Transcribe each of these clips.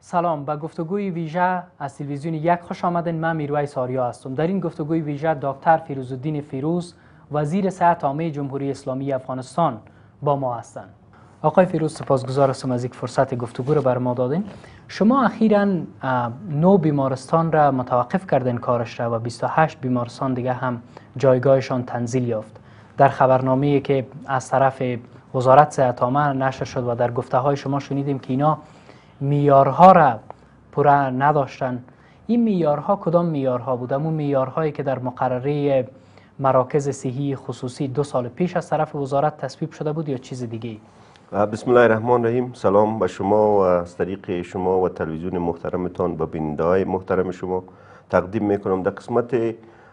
سلام، به گفتگوی ویژه از تلویزیون یک خوش آمدین. من میرویس آریا هستم. در این گفتگوی ویژه دکتر فیروزالدین فیروز، وزیر صحت عامه جمهوری اسلامی افغانستان با ما هستند. آقای فیروز، سپاسگزار هستم از اینکه فرصت گفتگو رو بر ما دادین. شما اخیراً 9 بیمارستان را متوقف کردین کارش را و 28 بیمارستان دیگه هم جایگاهشان تنزیل یافت. در خبرنامه‌ای که از طرف وزارت صحت عامه نشر شد و در گفته‌های شما شنیدیم که اینا معیارها را پوره نداشتن. این معیارها کدام معیارها بود؟ اون معیارهایی که در مقرره مراکز صحی خصوصی 2 سال پیش از طرف وزارت تصویب شده بود یا چیز دیگه؟ بسم الله الرحمن الرحیم. سلام به شما و از طریق شما و تلویزیون محترمتان به بیننده‌های محترم شما تقدیم میکنم. در قسمت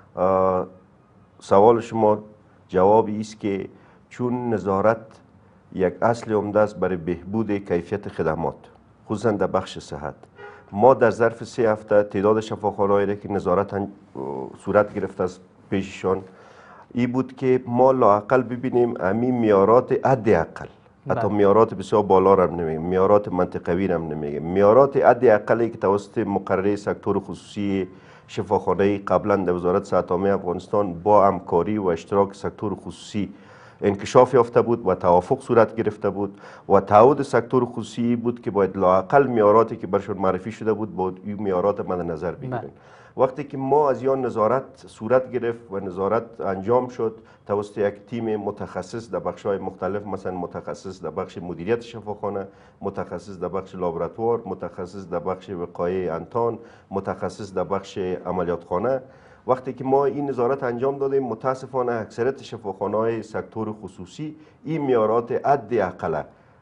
سوال شما جوابی است که چون نظارت یک اصل عمده است برای بهبود کیفیت خدمات خصوصا در بخش صحت، ما در ظرف 3 هفته تعداد شفاخانه‌هایی را که نظارت صورت گرفت از پیششان این بود که ما لااقل ببینیم همین معیارات حداقل، حتی معیارات بسیار بالا را هم نمیگیم، معیارات منطقوی را هم نمیگیم، معیارات حداقلی که توسط مقرره سکتور خصوصی شفاخانه قبلا در وزارت صحت عامه افغانستان با همکاری و اشتراک سکتور خصوصی انکشاف یافته بود و توافق صورت گرفته بود و تعهد سکتور خصوصی بود که باید لااقل معیاراتی که برشون معرفی شده بود با این معیارات مد نظر بگیریم. وقتی که ما از یا نظارت صورت گرفت و نظارت انجام شد توسط یک تیم متخصص در بخش‌های مختلف، مثلا متخصص در بخش مدیریت شفاخانه، متخصص در بخش لابراتوار، متخصص در بخش وقایع انتان، متخصص در بخش عملیاتخانه، وقتی که ما این نظارت انجام دادیم متاسفانه اکثریت شفاخانه‌های سکتور خصوصی این معیارات حداقل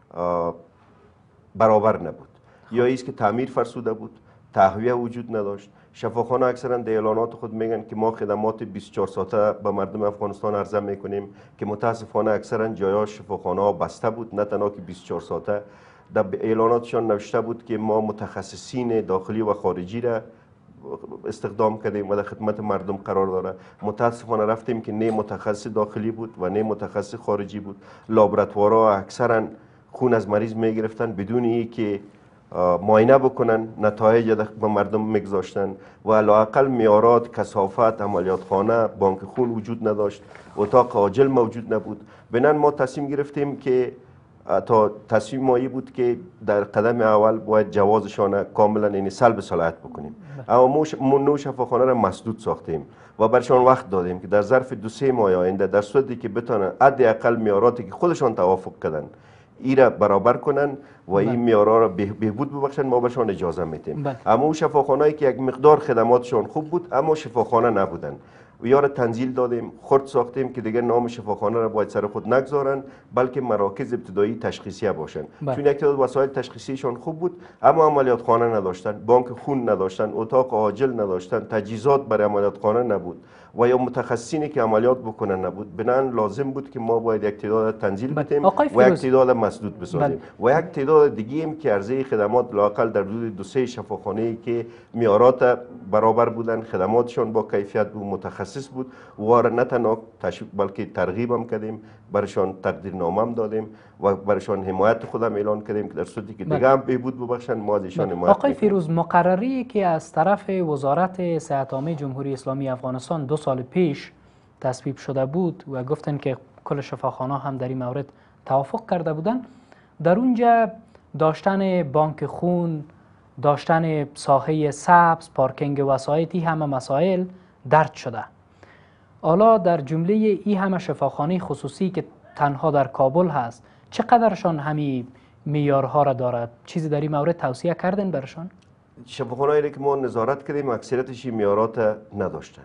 برابر نبود، یا ایست که تعمیر فرسوده بود، تهویه وجود نداشت. شفاخانه اکثرا در اعلانات خود میگن که ما خدمات 24 ساعته به مردم افغانستان عرضه میکنیم که متاسفانه اکثرا جایا شفاخانه ها بسته بود، نه تنها که 24 ساعته، در اعلاناتشان نوشته بود که ما متخصصین داخلی و خارجی را استخدام کردیم و در خدمت مردم قرار داره. متاسفانه رفتیم که نه متخصص داخلی بود و نه متخصص خارجی بود. لابراتوارها اکثرا خون از مریض میگرفتن بدون اینکه معاینه بکنن، نتایج به مردم میگذاشتن و لااقل معیارات کثافت عملیاتخانه، بانک خون وجود نداشت، اتاق عاجل موجود نبود. بنابراین ما تصمیم گرفتیم که تا تصمیم مایی بود که در قدم اول باید جوازشان کاملا یعنی سلب صلاحیت بکنیم، اما ما نو شفاخانه را مسدود ساختیم و برشان وقت دادیم که در ظرف 2-3 ماه آینده در صورتی که بتونن حداقل معیاراتی که خودشان توافق کردن ای را برابر کنن و این معیارها را بهبود ببخشن، ما برشان اجازه میدیم. اما اون شفاخانه‌ای که یک مقدار خدماتشان خوب بود اما شفاخانه نبودن و یا را تنزیل دادیم، خرد ساختیم که دیگر نام شفاخانه را باید سر خود نگذارن بلکه مراکز ابتدایی تشخیصیه باشن. چون یک تعداد وسایل تشخیصیشان خوب بود اما عملیاتخانه نداشتن، بانک خون نداشتن، اتاق عاجل نداشتن، تجهیزات برای عملیاتخانه نبود و یا متخصصینی که عملیات بکنن نبود. بنابراین لازم بود که ما باید یک تعداد تنزیل بدیم و یک تعداد مسدود بسازیم و یک تعداد دیگه هم که عرضه خدمات لااقل در حدود 2-3 شفاخانه‌ای که معیارات برابر بودن، خدماتشان با کیفیت بود، متخصص بود و نه تنها تشویق بلکه ترغیب هم کردیم، برشان تقدیرنامه هم دادیم و برشان حمایت خودم اعلان کردیم که در صورتی که دیگه هم بهبود ببخشن ما از ایشان حمایت. آقای فیروز، مقرری که از طرف وزارت صحت عامه جمهوری اسلامی افغانستان 2 سال پیش تصویب شده بود و گفتن که کل شفاخانه هم در این مورد توافق کرده بودن، در اونجا داشتن بانک خون، داشتن ساحه سبز، پارکینگ وسایطی همه مسائل درج شده. حالا در جمله این همه شفاخانه خصوصی که تنها در کابل هست چقدرشان همین معیارها را دارد؟ چیزی در این مورد توصیه کردن برشان؟ شفاخانه‌ای که ما نظارت کردیم اکثریتش این معیارات نداشتن،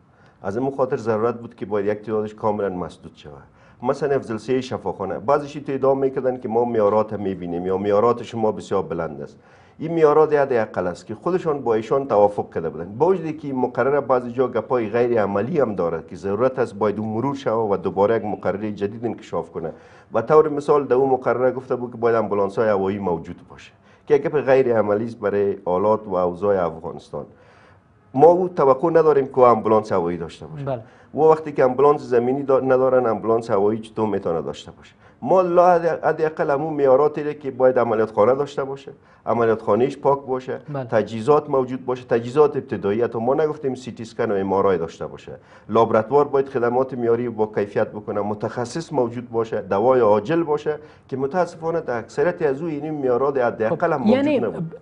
از این خاطر ضرورت بود که باید یک تعدادش کاملا مسدود شود. مثلا افضل شفاخانه بعضیش ادعا میکردن که ما معیارات میبینیم یا معیارات شما بسیار بلند است. این معیارات حداقل است که خودشان با ایشان توافق کرده بودن، با وجودی که مقرره بعضی جا گپای غیر عملی هم دارد که ضرورت است باید اون مرور شود و دوباره یک مقرره جدید انکشاف کنه. و طور مثال در اون مقرره گفته بود که باید امبولانس های هوایی موجود باشه که گپ غیر عملی است برای آلات و اوضاع افغانستان. ما او توقع نداریم که آمبولانس هوایی داشته باشه. بله. و وقتی که آمبولانس زمینی ندارن، آمبولانس هوایی چطور میتونه داشته باشه؟ ما حداقل همون معیاراتی که باید عملیات خانه داشته باشه، عملیات خانهش پاک باشه، بله. تجهیزات موجود باشه، تجهیزات ابتدایی. تا ما نگفتیم سی تی اسکن و ام آر آی داشته باشه. لابراتوار باید خدمات معیاری با کیفیت بکنه، متخصص موجود باشه، دوای عاجل باشه که متاسفانه در اکثریت از این معیارات حداقل هم موجود نبود.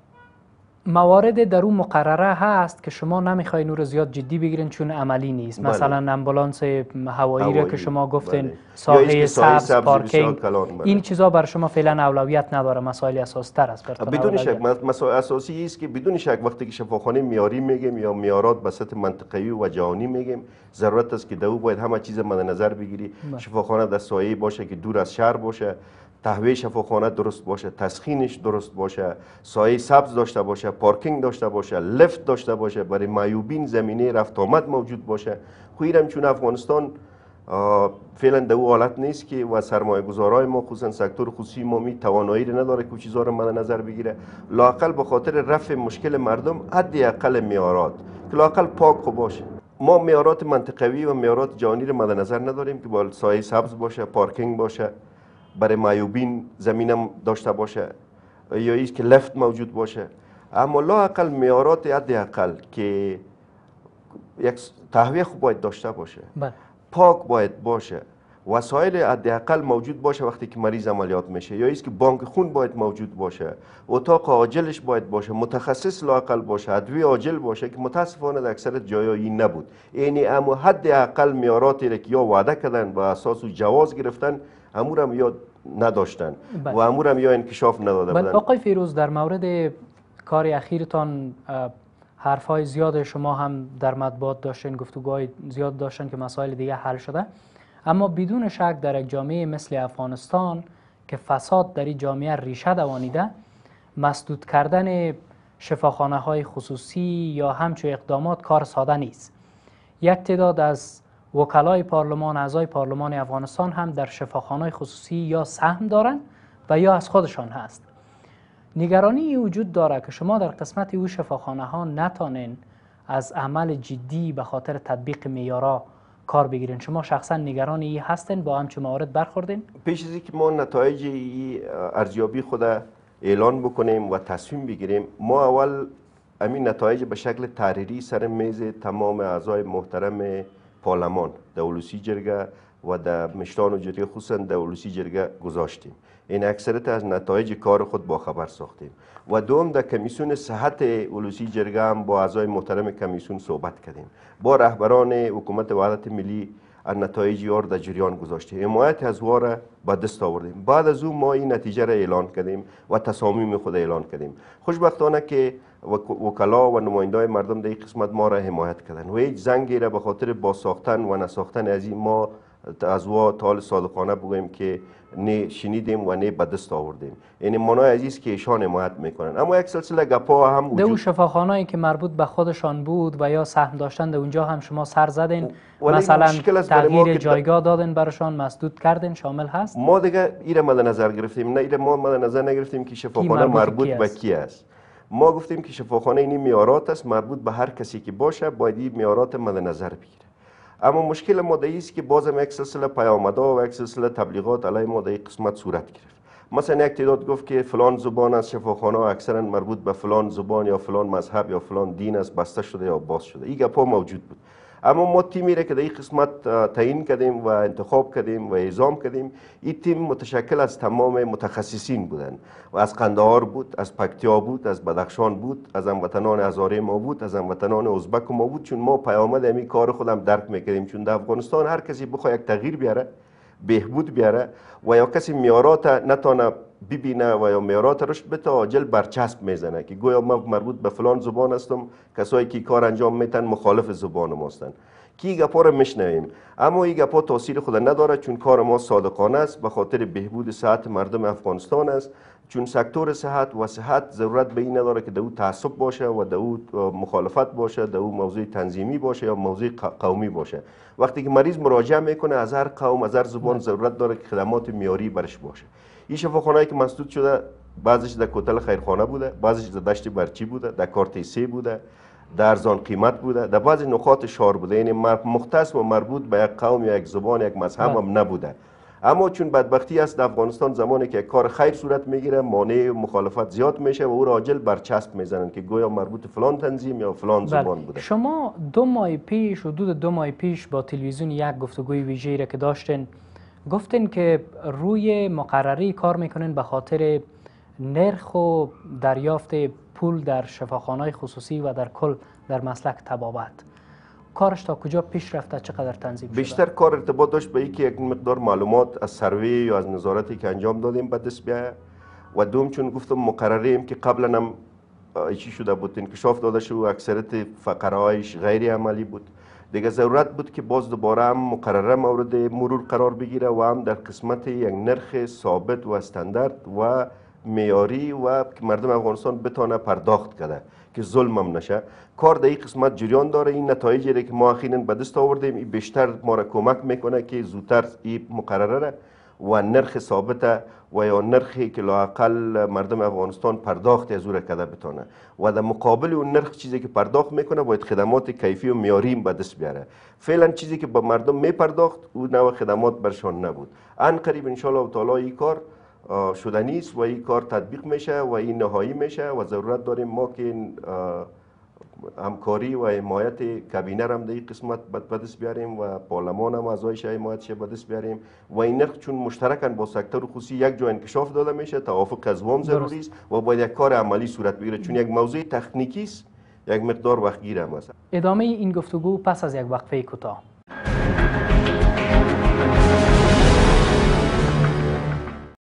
موارد در اون مقرره هست که شما نمیخواین او رو زیاد جدی بگیرین چون عملی نیست. بله. مثلا امبولانس هوایی را که شما گفتین، بله. ساحه سبز، پارکینگ، بله. این چیزا بر شما فعلا اولویت نداره، مسائل اساسی تر است. بدون شک مسائل اساسی است که بدون شک وقتی که شفاخانه معیاری میگیم یا معیارات به سطح منطقه‌ای و جهانی میگیم، ضرورت است که دو باید همه چیز مد نظر بگیری. شفاخانه در سایه باشه که دور از شهر باشه، تهویه شفاخانه درست باشه، تسخینش درست باشه، سایه سبز داشته باشه، پارکینگ داشته باشه، لفت داشته باشه، برای معیوبین زمینه رفت آمد موجود باشه. خویرم چون افغانستان فعلا در او حالت نیست که و سرمایه گذارای ما خصوصا سکتور خصوصی ما توانایی رو نداره که چیزا رو مد نظر بگیره. لااقل به خاطر رفع مشکل مردم حداقل معیارات که لااقل پاک باشه. ما معیارات منطقوی و معیارات جهانی رو مد نظر نداریم که با سایه سبز باشه، پارکینگ باشه، برای معیوبین زمینم داشته باشه، یا ایست که لفت موجود باشه. اما لااقل معیارات حداقل که یک تهویه خوب باید داشته باشه، پاک باید باشه، وسایل حداقل موجود باشه وقتی که مریض عملیات میشه، یا ایست که بانک خون باید موجود باشه، اتاق عاجلش باید باشه، متخصص لااقل باشه، ادویه عاجل باشه که متاسفانه در اکثر جایا این نبود. یعنی اما حداقل معیاراتی را که یا وعده کردن و اساس جواز گرفتن امورم یا نداشتن و امورم یا انکشاف نداده بودن. آقای فیروز، در مورد کار اخیرتان حرفای زیاد شما هم در مطبوعات داشتین، گفتگوهای زیاد داشتن که مسائل دیگه حل شده، اما بدون شک در یک جامعه مثل افغانستان که فساد در این جامعه ریشه دوانیده، مسدود کردن شفاخانه های خصوصی یا همچون اقدامات کار ساده نیست. یک تعداد از وکلای پارلمان، اعضای پارلمان افغانستان هم در شفاخانه خصوصی یا سهم دارن و یا از خودشان هست. نگرانی وجود داره که شما در قسمت او شفاخانه ها نتانین از عمل جدی به خاطر تطبیق معیارها کار بگیرین. شما شخصا نگران این هستین؟ با همچون موارد برخوردین؟ پیش از اینکه ما نتایج ارزیابی خود اعلان بکنیم و تصمیم بگیریم، ما اول همین نتایج به شکل تحریری سر میز تمام اعضای محترم پارلمان در اولوسی جرگه و در مشران و جرگه خصوصا در اولوسی جرگه گذاشتیم. این اکثریت از نتایج کار خود با خبر ساختیم و دوم در کمیسیون صحت اولوسی جرگه هم با اعضای محترم کمیسیون صحبت کردیم، با رهبران حکومت وحدت ملی از نتایج یار در جریان گذاشتیم، حمایت از واره به دست آوردیم. بعد از اون ما این نتیجه را اعلان کردیم و تصامیم خود اعلان کردیم. خوشبختانه که وکلا و نمایندای مردم در این قسمت ما را حمایت کردن و هیچ زنگی را به خاطر بازساختن و نساختن از این ما از وا تا صادقانه بگوییم که نه شنیدیم و نه به دست آوردیم. یعنی منای عزیز که ایشان حمایت میکنن. اما یک سلسله گپا هم وجود دو شفاخانه‌ای که مربوط به خودشان بود و یا سهم داشتن در اونجا هم شما سر زدین، مثلا تغییر جایگاه دادن براشان، مسدود کردن، شامل هست؟ ما دیگه این مد نظر گرفتیم، نه این ما مد نظر نگرفتیم که شفاخانه مربوط به کی است. ما گفتیم که شفاخانه این معیارات است، مربوط به هر کسی که باشه باید این معیارات مد نظر بگیره. اما مشکل ما است که بازم یک سلسله پیامدها و یک سلسله تبلیغات علیه ما در این قسمت صورت گرفت. مثلا یک تعداد گفت که فلان زبان از شفاخانه اکثرا مربوط به فلان زبان یا فلان مذهب یا فلان دین است بسته شده یا باز شده. این گپا موجود بود. اما ما تیمی را که در این قسمت تعیین کردیم و انتخاب کردیم و اعزام کردیم، این تیم متشکل از تمام متخصصین بودند و از قندهار بود، از پکتیا بود، از بدخشان بود، از هموطنان هزاره ما بود، از هموطنان ازبک ما بود. چون ما پیامد همین کار خودم درک میکردیم، چون در افغانستان هر کسی بخواد یک تغییر بیاره، بهبود بیاره و یا کسی میارات نتانه ببینه و یا میارات رشد بده، عاجل برچسب میزنه که گویا ما مربوط به فلان زبان هستم، کسایی که کار انجام میتن مخالف زبان ما هستن. کی گپا رو میشنویم، اما این گپا تاثیر خود نداره، چون کار ما صادقانه است، به خاطر بهبود صحت مردم افغانستان است. چون سکتور صحت ضرورت به این نداره که در او تعصب باشه و در او مخالفت باشه، در او موضوع تنظیمی باشه یا موضوع قومی باشه. وقتی که مریض مراجعه میکنه از هر قوم، از هر زبان، ضرورت داره که خدمات معیاری برش باشه. این شفاخانه‌ای که مسدود شده، بعضیش در کوتل خیرخانه بوده، بعضیش در دشت برچی بوده، در کارت 3 بوده، در ارزان قیمت بوده، در بعضی نقاط شهر بوده، یعنی مختص و مربوط به یک قوم یا یک زبان یک مذهب هم نبوده. اما چون بدبختی است در افغانستان زمانی که کار خیر صورت میگیره مانع و مخالفت زیاد میشه و او را عاجل برچسب میزنن که گویا مربوط فلان تنظیم یا فلان زبان بوده. شما 2 ماه پیش، حدود 2 ماه پیش با تلویزیون یک گفتگوی ویژه‌ای را که داشتین گفتین که روی مقرری کار میکنین به خاطر نرخ و دریافت پول در شفاخانه‌های خصوصی و در کل در مسلک طبابت. کارش تا کجا پیش رفته، چقدر تنظیم شده؟ بیشتر کار ارتباط داشت به اینکه یک مقدار معلومات از سروی یا از نظارتی که انجام دادیم به دست بیاید و دوم چون گفتم مقرریم که قبلا هم چی شده بود انکشاف داده شد و اکثریت فقرهایش غیر عملی بود، دیگه ضرورت بود که باز دوباره هم مقرره مورد مرور قرار بگیره و هم در قسمت یک نرخ ثابت و استاندارد و معیاری و که مردم افغانستان بتونه پرداخت کنه که ظلم هم نشه. کار در این قسمت جریان داره. این نتایجی که ما اخیراً به دست آوردیم این بیشتر ما را کمک میکنه که زودتر این مقرره و نرخ ثابت و یا نرخی که لااقل مردم افغانستان پرداخت از او را کده بتونه و در مقابل اون نرخ چیزی که پرداخت میکنه باید خدمات کیفی و معیاری به دست بیاره. فعلا چیزی که به مردم میپرداخت او نوع خدمات برشان نبود. ان قریب ان شاء الله تعالی این کار شدنی است و این کار تطبیق میشه و این نهایی میشه و ضرورت داریم ما که همکاری و حمایت کابینه هم در این قسمت به دست بیاریم و پارلمان هم اعضایش حمایتش به دست بیاریم و این نرخ چون مشترکاً با سکتور خصوصی یک جا انکشاف داده میشه، توافق از وام ضروری است و باید یک کار عملی صورت بگیره چون یک موضوع تکنیکی است، یک مقدار وقتگیر هم است. ادامه این گفتگو پس از یک وقفه کوتاه.